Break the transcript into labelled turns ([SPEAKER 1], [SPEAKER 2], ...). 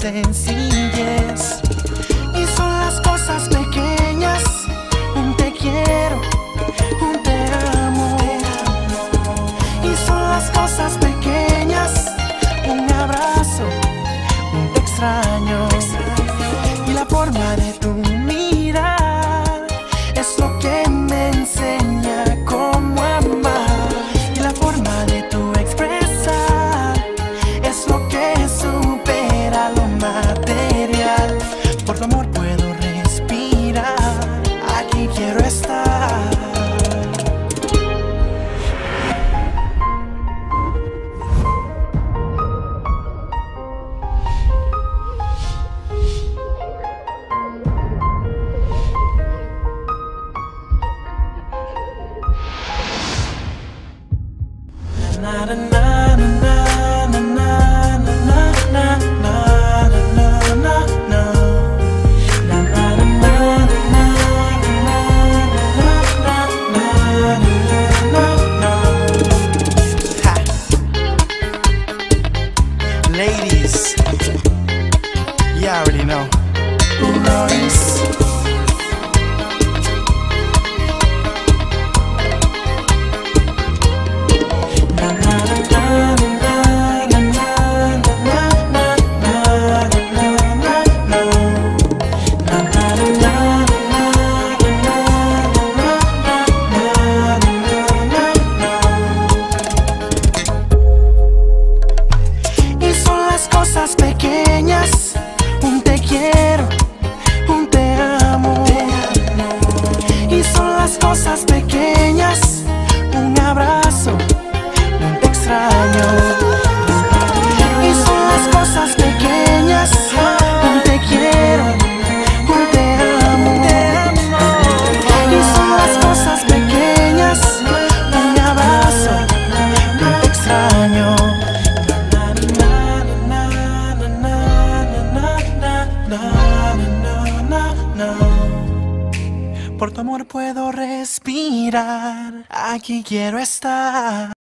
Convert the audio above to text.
[SPEAKER 1] sencillez. Y son las cosas pequeñas, un te quiero, un te amo. Y son las cosas pequeñas, un abrazo, un te extraño. Y la forma de tu mirar es lo que me enseña cómo amar. Y la forma de tu expresar es lo que supera lo material. Por tu amor puedo respirar, aquí quiero estar. Na na na na na na na na na na na na. Ladies, you already know. Royce. Cosas pequeñas, un te quiero, un te amo. Y son las cosas pequeñas, un abrazo, un te extraño. Y son las cosas pequeñas, un te quiero, un te amo. Y son las cosas pequeñas, un abrazo, un te extraño. Por tu amor puedo respirar, aquí quiero estar.